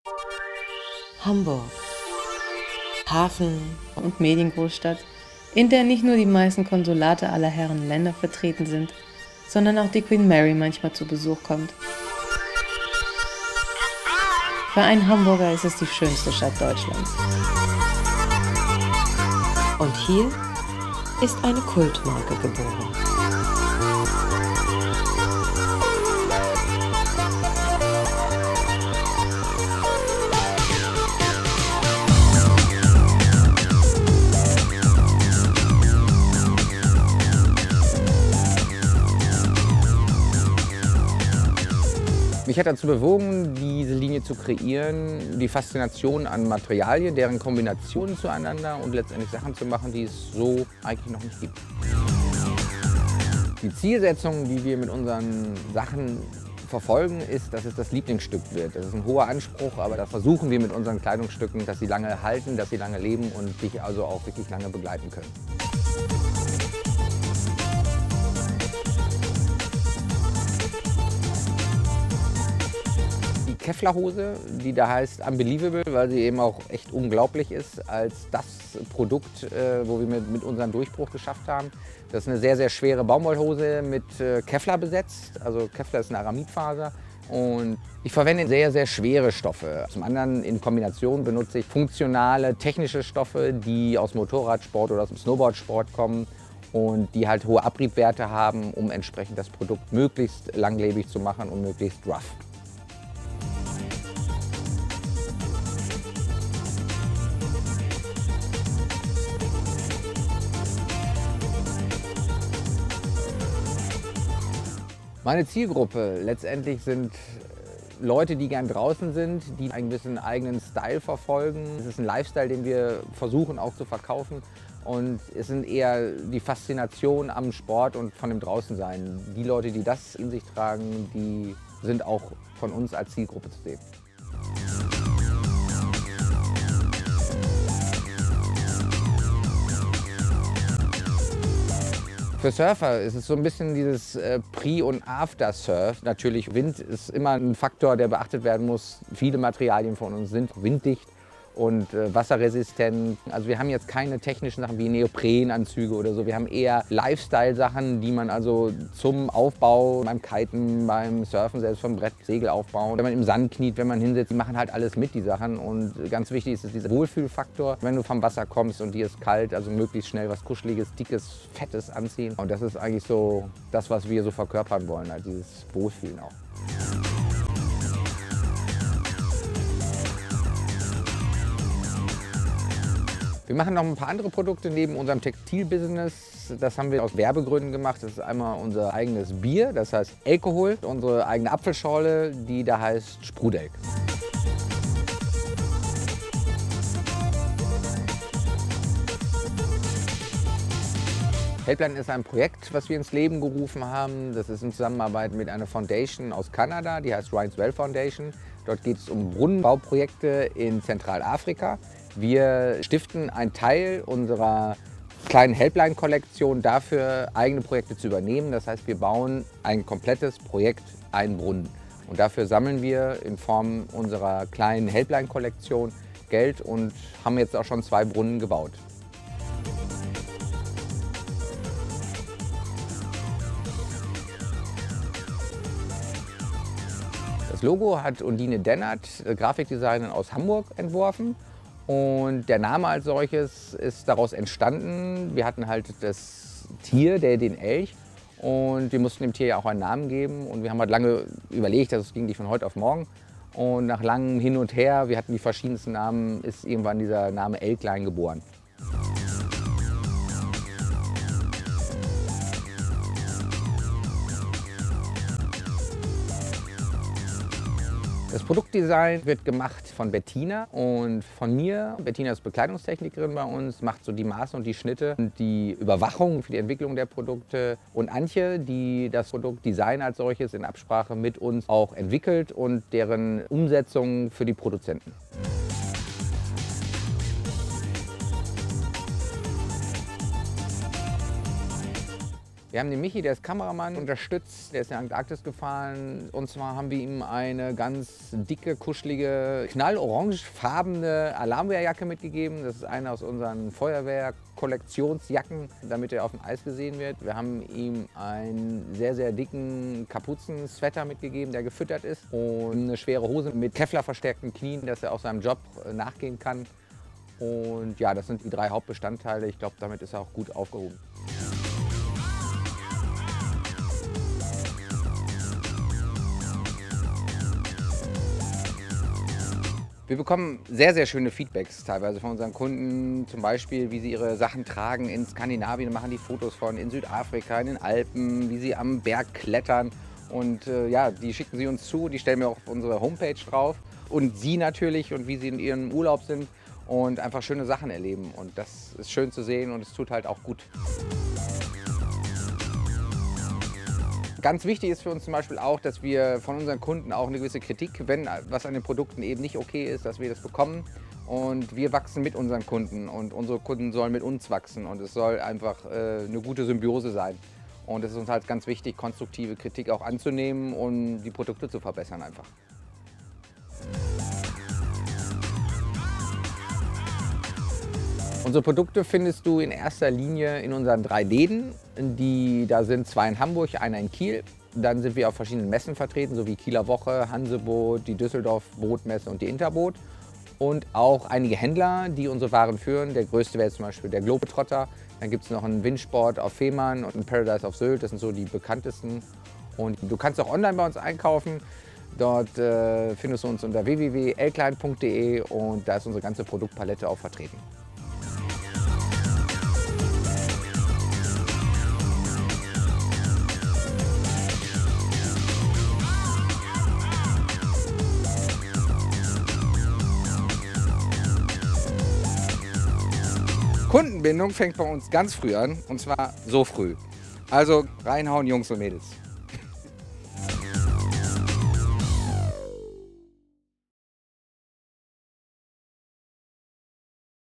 Hamburg. Hafen- und Mediengroßstadt, in der nicht nur die meisten Konsulate aller Herren Länder vertreten sind, sondern auch die Queen Mary manchmal zu Besuch kommt. Für einen Hamburger ist es die schönste Stadt Deutschlands. Und hier ist eine Kultmarke geboren. Mich hat dazu bewogen, diese Linie zu kreieren, die Faszination an Materialien, deren Kombinationen zueinander und letztendlich Sachen zu machen, die es so eigentlich noch nicht gibt. Die Zielsetzung, die wir mit unseren Sachen verfolgen, ist, dass es das Lieblingsstück wird. Das ist ein hoher Anspruch, aber das versuchen wir mit unseren Kleidungsstücken, dass sie lange halten, dass sie lange leben und dich also auch wirklich lange begleiten können. Kevlar-Hose, die da heißt Unbelievable, weil sie eben auch echt unglaublich ist, als das Produkt, wo wir mit unserem Durchbruch geschafft haben. Das ist eine sehr, sehr schwere Baumwollhose mit Kevlar besetzt. Also Kevlar ist eine Aramidfaser. Und ich verwende sehr, sehr schwere Stoffe. Zum anderen in Kombination benutze ich funktionale, technische Stoffe, die aus Motorradsport oder aus dem Snowboardsport kommen und die halt hohe Abriebwerte haben, um entsprechend das Produkt möglichst langlebig zu machen und möglichst rough. Meine Zielgruppe letztendlich sind Leute, die gern draußen sind, die ein bisschen eigenen Style verfolgen. Es ist ein Lifestyle, den wir versuchen auch zu verkaufen. Und es sind eher die Faszination am Sport und von dem Draußensein. Die Leute, die das in sich tragen, die sind auch von uns als Zielgruppe zu sehen. Für Surfer ist es so ein bisschen dieses Pre- und After-Surf. Natürlich, Wind ist immer ein Faktor, der beachtet werden muss. Viele Materialien von uns sind winddicht und wasserresistent. Also wir haben jetzt keine technischen Sachen wie Neoprenanzüge oder so. Wir haben eher Lifestyle-Sachen, die man also zum Aufbau, beim Kiten, beim Surfen, selbst vom Brett, Segel aufbauen. Wenn man im Sand kniet, wenn man hinsetzt, die machen halt alles mit, die Sachen. Und ganz wichtig ist dieser Wohlfühlfaktor. Wenn du vom Wasser kommst und dir ist kalt, also möglichst schnell was Kuscheliges, Dickes, Fettes anziehen. Und das ist eigentlich so das, was wir so verkörpern wollen, halt dieses Wohlfühlen auch. Wir machen noch ein paar andere Produkte neben unserem Textilbusiness. Das haben wir aus Werbegründen gemacht. Das ist einmal unser eigenes Bier, das heißt Alkohol. Unsere eigene Apfelschorle, die da heißt Sprudelk. Helpline ist ein Projekt, was wir ins Leben gerufen haben. Das ist in Zusammenarbeit mit einer Foundation aus Kanada, die heißt Ryan's Well Foundation. Dort geht es um Brunnenbauprojekte in Zentralafrika. Wir stiften einen Teil unserer kleinen Helpline-Kollektion dafür, eigene Projekte zu übernehmen. Das heißt, wir bauen ein komplettes Projekt, einen Brunnen. Und dafür sammeln wir in Form unserer kleinen Helpline-Kollektion Geld und haben jetzt auch schon 2 Brunnen gebaut. Das Logo hat Undine Dennert, Grafikdesignerin aus Hamburg, entworfen. Und der Name als solches ist daraus entstanden. Wir hatten halt das Tier, den Elch. Und wir mussten dem Tier ja auch einen Namen geben. Und wir haben halt lange überlegt, das ging nicht von heute auf morgen. Und nach langem Hin und Her, wir hatten die verschiedensten Namen, ist irgendwann dieser Name Elklein geboren. Das Produktdesign wird gemacht von Bettina und von mir. Bettina ist Bekleidungstechnikerin bei uns, macht so die Maße und die Schnitte und die Überwachung für die Entwicklung der Produkte. Und Antje, die das Produktdesign als solches in Absprache mit uns auch entwickelt und deren Umsetzung für die Produzenten. Wir haben den Michi, der ist Kameramann, unterstützt, der ist in die Antarktis gefahren. Und zwar haben wir ihm eine ganz dicke, kuschelige, knallorangefarbene Alarmwehrjacke mitgegeben. Das ist eine aus unseren Feuerwehr-Kollektionsjacken, damit er auf dem Eis gesehen wird. Wir haben ihm einen sehr, sehr dicken Kapuzensweater mitgegeben, der gefüttert ist. Und eine schwere Hose mit Kevlar-verstärkten Knien, dass er auch seinem Job nachgehen kann. Und ja, das sind die 3 Hauptbestandteile. Ich glaube, damit ist er auch gut aufgehoben. Wir bekommen sehr, sehr schöne Feedbacks teilweise von unseren Kunden, zum Beispiel, wie sie ihre Sachen tragen in Skandinavien, machen die Fotos von, in Südafrika, in den Alpen, wie sie am Berg klettern. Und ja, die schicken sie uns zu, die stellen wir auch auf unsere Homepage drauf. Und sie natürlich und wie sie in ihrem Urlaub sind und einfach schöne Sachen erleben. Und das ist schön zu sehen und es tut halt auch gut. Ganz wichtig ist für uns zum Beispiel auch, dass wir von unseren Kunden auch eine gewisse Kritik, wenn was an den Produkten eben nicht okay ist, dass wir das bekommen. Und wir wachsen mit unseren Kunden und unsere Kunden sollen mit uns wachsen. Und es soll einfach eine gute Symbiose sein. Und es ist uns halt ganz wichtig, konstruktive Kritik auch anzunehmen und die Produkte zu verbessern einfach. Unsere Produkte findest du in erster Linie in unseren 3 Läden. Da sind 2 in Hamburg, einer in Kiel. Dann sind wir auf verschiedenen Messen vertreten, so wie Kieler Woche, Hanseboot, die Düsseldorf Bootmesse und die Interboot. Und auch einige Händler, die unsere Waren führen. Der größte wäre zum Beispiel der Globetrotter. Dann gibt es noch einen Windsport auf Fehmarn und einen Paradise auf Sylt. Das sind so die bekanntesten. Und du kannst auch online bei uns einkaufen. Dort findest du uns unter www.elklein.de und da ist unsere ganze Produktpalette auch vertreten. Kundenbindung fängt bei uns ganz früh an, und zwar so früh. Also reinhauen, Jungs und Mädels.